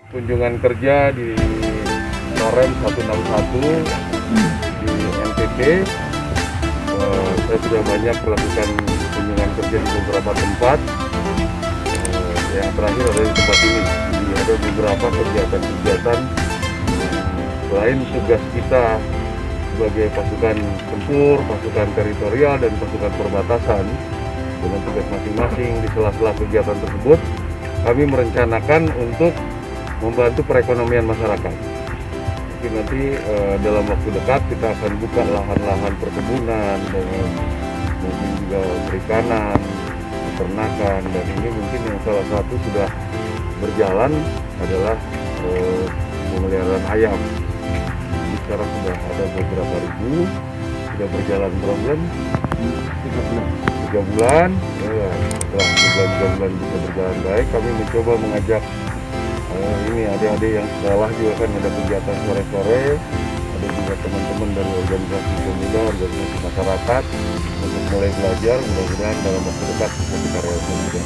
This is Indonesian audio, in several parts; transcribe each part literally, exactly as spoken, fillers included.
kunjungan kerja di Norem seratus enam puluh satu di N T T. Uh, saya sudah banyak melakukan kunjungan kerja di beberapa tempat. Uh, yang terakhir ada di tempat ini. Jadi ada beberapa kegiatan-kegiatan selain tugas kita sebagai pasukan tempur, pasukan teritorial, dan pasukan perbatasan dengan tugas masing-masing. Di sela-sela kegiatan tersebut kami merencanakan untuk membantu perekonomian masyarakat. Mungkin nanti eh, dalam waktu dekat kita akan buka lahan-lahan perkebunan, dan mungkin juga perikanan, peternakan, dan ini mungkin yang salah satu sudah berjalan adalah eh, pemeliharaan ayam. Jadi sekarang sudah ada beberapa ribu, sudah berjalan program tiga bulan, tiga bulan. Ya, setelah tiga bulan bisa berjalan baik, kami mencoba mengajak Uh, ini adik-adik yang sekolah juga kan ada kegiatan sore-sore, ada juga teman-teman dari organisasi pemuda, organisasi masyarakat untuk mulai belajar. Mudah-mudahan dalam waktu dekat bisa kita realisasikan.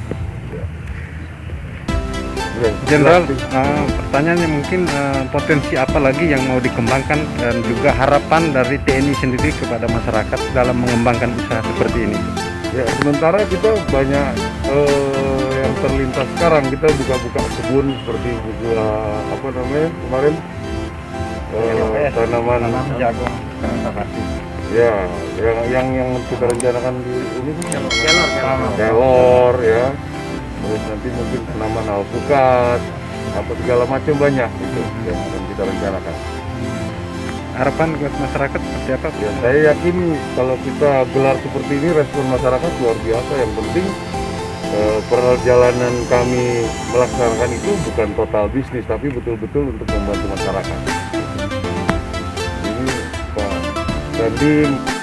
Ya. Jenderal, uh, pertanyaannya mungkin uh, potensi apa lagi yang mau dikembangkan dan juga harapan dari T N I sendiri kepada masyarakat dalam mengembangkan usaha seperti ini? Ya, sementara kita banyak uh, yang terlintas sekarang. Kita buka-buka kebun seperti buka apa namanya kemarin uh, tanaman jagung, ya, yang yang yang kita rencanakan di ini kelor, kelor ya, terus nanti mungkin tanaman alpukat, apa segala macam banyak itu yang akan kita rencanakan. Harapan buat masyarakat seperti apa? Ya, saya yakin kalau kita gelar seperti ini respon masyarakat luar biasa. Yang penting eh, perjalanan kami melaksanakan itu bukan total bisnis, tapi betul-betul untuk membantu masyarakat. Ini Pak Dandim